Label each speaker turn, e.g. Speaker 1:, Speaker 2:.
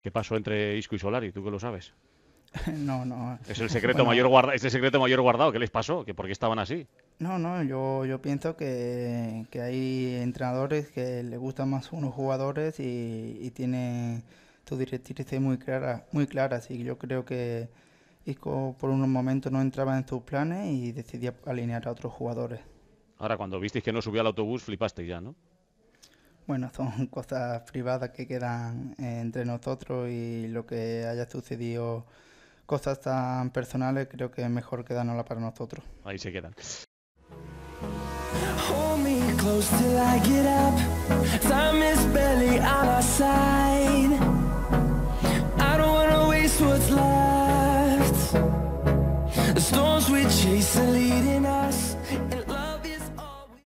Speaker 1: ¿Qué pasó entre Isco y Solari? ¿Tú que lo sabes?
Speaker 2: No, no.
Speaker 1: Es el secreto
Speaker 2: Bueno,
Speaker 1: mayor guardado. Es el secreto mayor guardado. ¿Qué les pasó? ¿Que por qué estaban así?
Speaker 2: no, yo pienso que hay entrenadores que les gustan más unos jugadores y tienen sus directrices muy claras. Y yo creo que Isco por unos momentos no entraba en sus planes y decidía alinear a otros jugadores.
Speaker 1: Ahora, cuando visteis que no subía al autobús, flipasteis ya, ¿no?
Speaker 2: Bueno, son cosas privadas que quedan entre nosotros y lo que haya sucedido, cosas tan personales, creo que es mejor quedárnosla para nosotros.
Speaker 1: Ahí se quedan.
Speaker 3: Hold me close till I get up. Time is barely on our side.